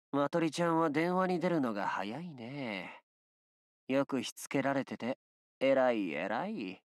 まとりちゃんは電話に出るのが早いね。よくしつけられてて、偉い偉い。